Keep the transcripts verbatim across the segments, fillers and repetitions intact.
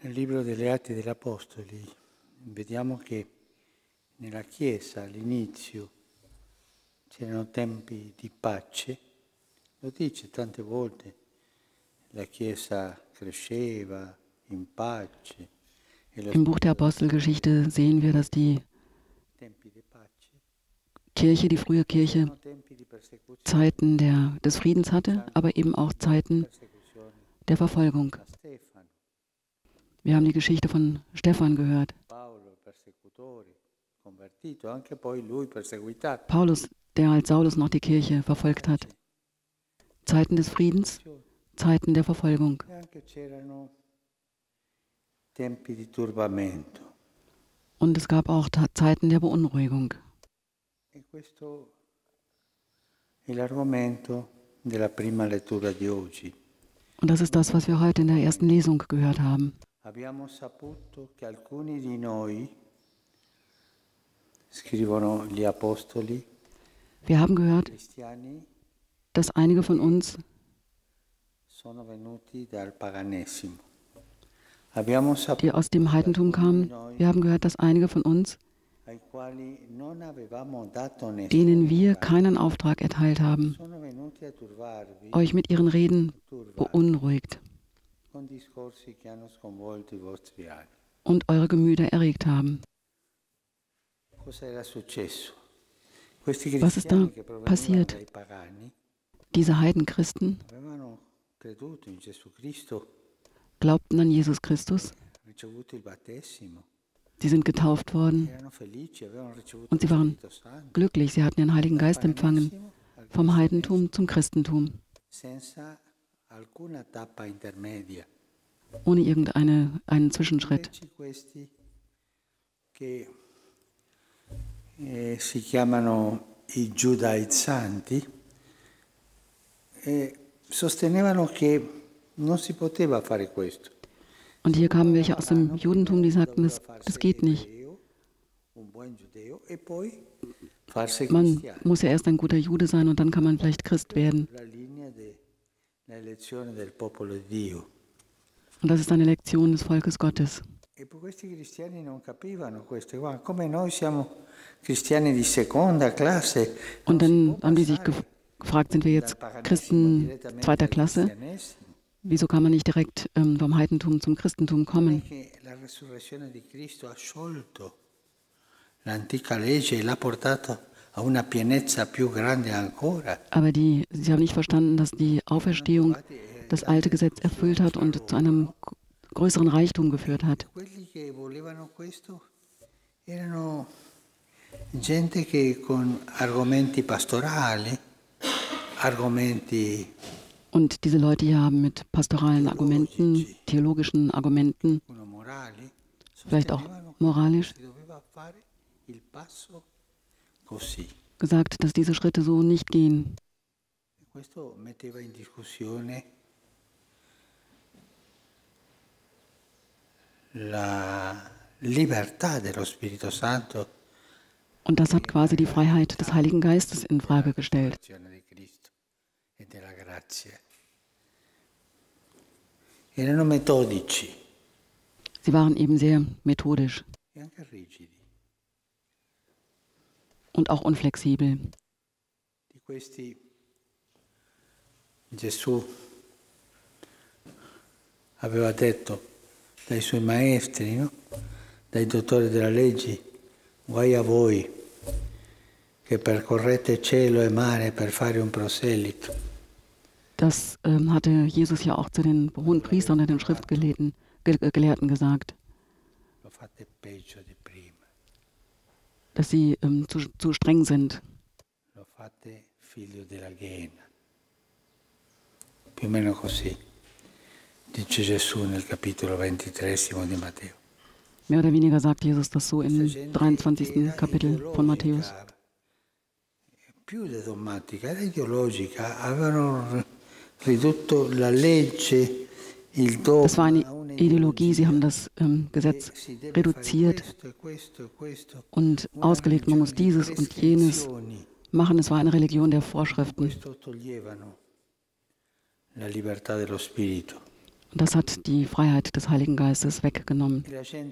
Nel libro delle Atti degli Apostoli vediamo che nella Chiesa all'inizio c'erano tempi di pace, lo dice tante volte, la Chiesa cresceva in pace. Im Buch der Apostelgeschichte sehen wir, dass die Kirche, die frühe Kirche, Zeiten der, des Friedens hatte, aber eben auch Zeiten der Verfolgung. Wir haben die Geschichte von Stephan gehört. Paulus, der als Saulus noch die Kirche verfolgt hat. Zeiten des Friedens, Zeiten der Verfolgung. Und es gab auch Zeiten der Beunruhigung. Und das ist das, was wir heute in der ersten Lesung gehört haben. Abbiamo saputo che alcuni di noi, scrivono gli apostoli, wir haben gehört, dass einige von uns sono venuti dal paganesimo. Abbiamo saputo, die aus dem Heidentum kamen. Wir haben gehört, dass einige von uns, ai quali non avevamo dato nessun, denen wir keinen Auftrag erteilt haben, sono venuti a turbarvi, euch mit ihren Reden beunruhigt con discorsi che hanno sconvolto i vostri animi. Und eure Gemüter erregt haben. Cosa era successo? Questi Was ist da cristiani che provenivano passiert? dai pagani Diese Heidenchristen avevano creduto in Gesù Cristo, glaubten an Jesus Christus, ricevuto il battesimo, sie sind getauft worden erano felici, avevano ricevuto und sie lo waren Spirito Santo, glücklich. Sie hatten den Heiligen Geist empfangen, vom Heidentum zum Christentum, senza alcuna tappa intermedia. ohne irgendeinen einen Zwischenschritt. Invece questi che eh, si chiamano i giudaizzanti eh, sostenevano che non si poteva fare questo. Und hier kamen welche aus dem Judentum, die sagten, das, das geht nicht. Man muss ja erst ein guter Jude sein und dann kann man vielleicht Christ werden. Und das ist eine Lektion des Volkes Gottes. Und dann haben die sich gefragt, sind wir jetzt Christen zweiter Klasse? Wieso kann man nicht direkt ähm, vom Heidentum zum Christentum kommen? Aber die, sie haben nicht verstanden, dass die Auferstehung das alte Gesetz erfüllt hat und zu einem größeren Reichtum geführt hat. Gente che con argomenti pastorali, argomenti Und diese Leute hier haben mit pastoralen Argumenten, theologischen Argumenten, vielleicht auch moralisch, gesagt, dass diese Schritte so nicht gehen. Und das hat quasi die Freiheit des Heiligen Geistes in Frage gestellt. Erano metodici. Sie waren eben sehr methodisch und auch unflexibel. Di questi Gesù aveva detto dai suoi maestri, no? Dai dottori della legge, guai a voi che percorrete cielo e mare per fare un proselito. Das ähm, hatte Jesus ja auch zu den hohen Priestern und den Schriftgelehrten ge Gelehrten gesagt, dass sie ähm, zu, zu streng sind. Più o meno così, dice Gesù nel capitolo ventitresimo di Matteo. Mehr oder weniger sagt Jesus das so im dreiundzwanzigsten Kapitel von Matthäus. Più dogmatica, era ideologica, avevano ridotto la legge, il dogma. Das war eine Ideologie, sie haben das ähm, Gesetz reduziert und ausgelegt, man muss dieses und jenes machen. Es war eine Religion der Vorschriften. Und das hat die Freiheit des Heiligen Geistes weggenommen.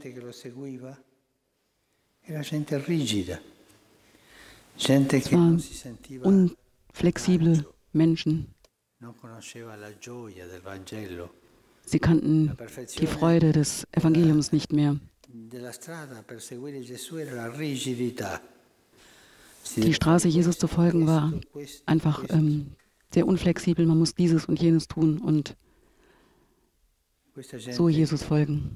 Es waren unflexible Menschen. Sie kannten die Freude des Evangeliums nicht mehr. Die Straße, Jesus zu folgen, war einfach ähm, sehr unflexibel. Man muss dieses und jenes tun und so Jesus folgen.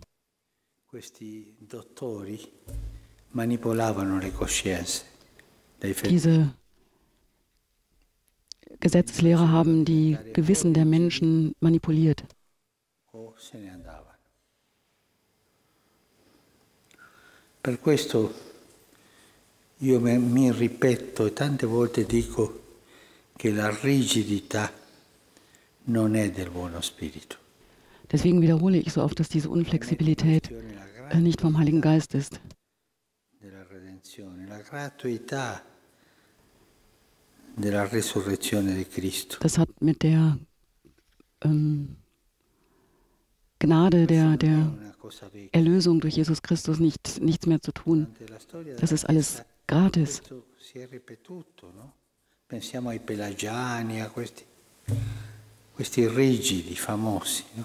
Diese Gesetzeslehrer haben die Gewissen der Menschen manipuliert. Per questo io mi ripeto e tante volte dico che la rigidità non è del buono spirito. Deswegen wiederhole ich so oft, dass diese Unflexibilität äh, nicht vom Heiligen Geist ist. Della redenzione, la gratuità della resurrezione di Cristo. Das hat mit der ähm, Gnade der, der Erlösung durch Jesus Christus nicht, nichts mehr zu tun. Das ist alles gratis. Pensiamo ai pelagiani, a questi, questi rigidi famosi, no?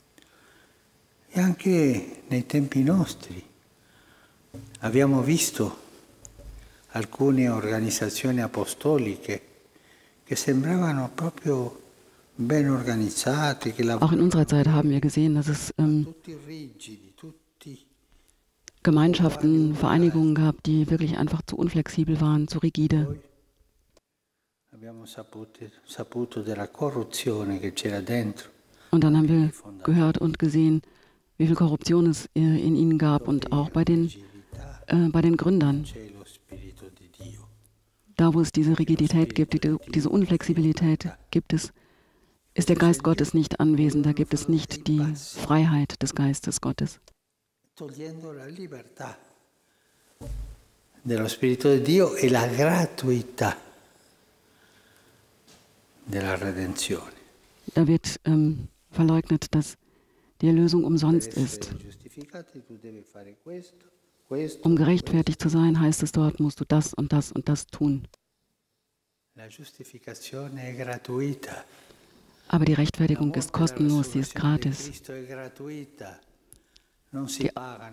E anche nei tempi nostri abbiamo visto alcune organizzazioni apostoliche che sembravano proprio ben organizzate. Che Auch in unserer Zeit haben wir gesehen, dass es ähm, tutti rigidi, tutti Gemeinschaften, Vereinigungen gab, die wirklich einfach zu unflexibel waren, zu rigide. abbiamo saputo, saputo della corruzione che c'era dentro. Und dann haben wir gehört und gesehen, wie viel Korruption es äh, in ihnen gab und auch bei den, äh, bei den Gründern. Da, wo es diese Rigidität gibt, die, diese Unflexibilität gibt es, ist der Geist Gottes nicht anwesend. Da gibt es nicht die Freiheit des Geistes Gottes. Togliendo la libertà dello Spirito di Dio e la gratuità della redenzione. Da wird ähm, verleugnet, dass die Erlösung umsonst ist. Um gerechtfertigt zu sein, heißt es dort, musst du das und das und das tun. Aber die Rechtfertigung ist kostenlos, sie ist gratis. Die,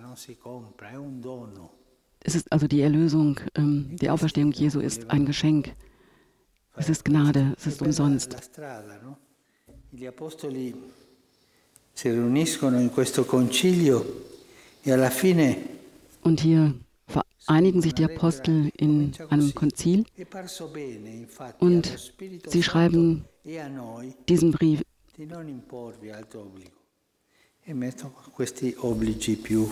es ist also die Erlösung, ähm, die Auferstehung Jesu ist ein Geschenk. Es ist Gnade, es ist umsonst. Gli apostoli si riuniscono in questo concilio e alla fine und hier vereinigen sich die Apostel in einem Konzil und sie schreiben diesen Brief. E mettono questi obblighi più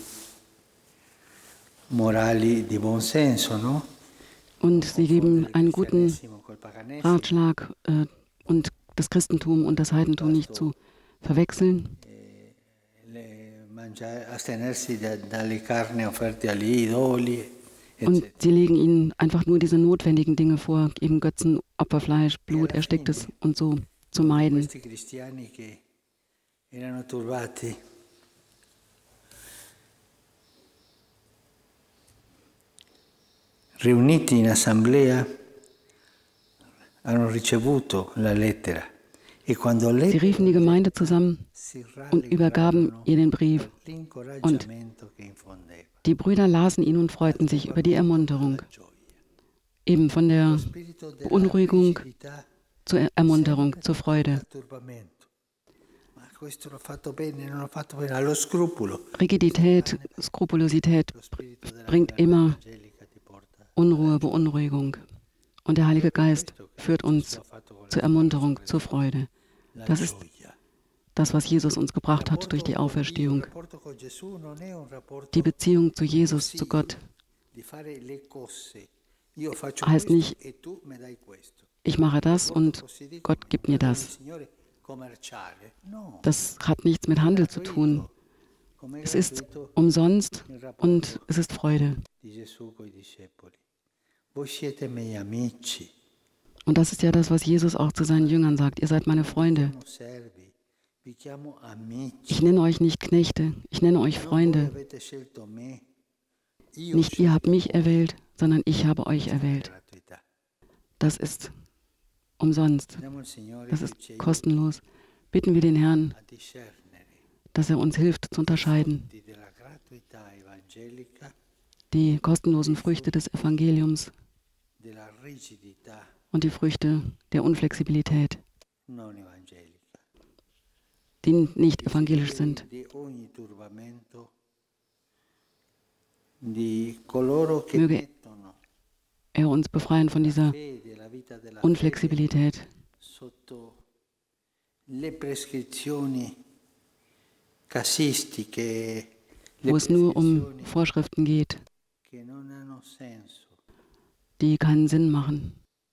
morali di buon senso, no? Und sie geben einen guten Ratschlag äh, und das Christentum und das Heidentum nicht zu verwechseln. Und sie legen ihnen einfach nur diese notwendigen Dinge vor, eben Götzen, Opferfleisch, Blut, Ersticktes und so zu meiden. Riuniti in assemblea hanno ricevuto la lettera. Sie riefen die Gemeinde zusammen und übergaben ihr den Brief. Und die Brüder lasen ihn und freuten sich über die Ermunterung. Eben von der Beunruhigung zur Ermunterung, zur Freude. Rigidität, Skrupulosität bringt immer Unruhe, Beunruhigung. Und der Heilige Geist führt uns zur Ermunterung, zur Freude. Das ist das, was Jesus uns gebracht hat durch die Auferstehung. Die Beziehung zu Jesus, zu Gott, heißt nicht, ich mache das und Gott gibt mir das. Das hat nichts mit Handel zu tun. Es ist umsonst und es ist Freude. Und das ist ja das, was Jesus auch zu seinen Jüngern sagt. Ihr seid meine Freunde. Ich nenne euch nicht Knechte, ich nenne euch Freunde. Nicht ihr habt mich erwählt, sondern ich habe euch erwählt. Das ist umsonst. Das ist kostenlos. Bitten wir den Herrn, dass er uns hilft zu unterscheiden die kostenlosen Früchte des Evangeliums und die Früchte der Unflexibilität, die nicht evangelisch sind. Möge er uns befreien von dieser Unflexibilität, wo es nur um Vorschriften geht, die keinen Sinn machen.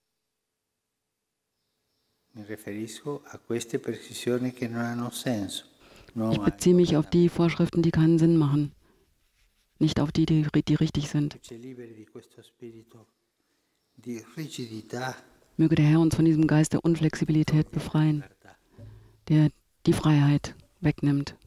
Ich beziehe mich auf die Vorschriften, die keinen Sinn machen, nicht auf die, die, die richtig sind. Möge der Herr uns von diesem Geist der Unflexibilität befreien, der die Freiheit wegnimmt.